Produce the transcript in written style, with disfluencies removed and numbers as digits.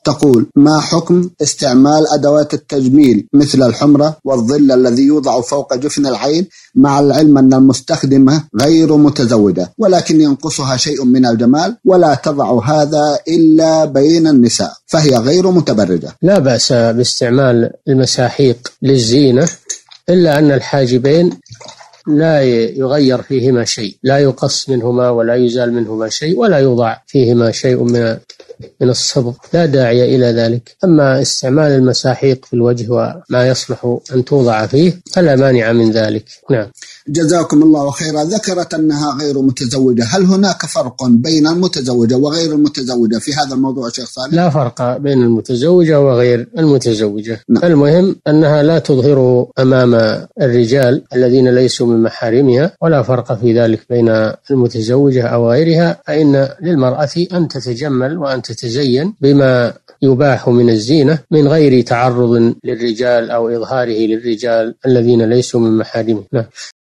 تقول: ما حكم استعمال أدوات التجميل مثل الحمرة والظل الذي يوضع فوق جفن العين، مع العلم أن المستخدمة غير متزوجة ولكن ينقصها شيء من الجمال ولا تضع هذا إلا بين النساء، فهي غير متبرجة؟ لا بأس باستعمال المساحيق للزينة، إلا أن الحاجبين لا يغير فيهما شيء، لا يقص منهما ولا يزال منهما شيء ولا يوضع فيهما شيء من الصبغ، لا داعي إلى ذلك. أما استعمال المساحيق في الوجه وما يصلح أن توضع فيه فلا مانع من ذلك. نعم. جزاكم الله خيرا. ذكرت أنها غير متزوجة، هل هناك فرق بين المتزوجة وغير المتزوجة في هذا الموضوع شيخ صالح؟ لا فرق بين المتزوجة وغير المتزوجة. نعم. المهم أنها لا تظهره أمام الرجال الذين ليسوا من محارمها، ولا فرق في ذلك بين المتزوجة أو غيرها، فإن للمرأة أن تتجمل وأن تتزين بما يباح من الزينة من غير تعرض للرجال أو إظهاره للرجال الذين ليسوا من محارمه. نعم.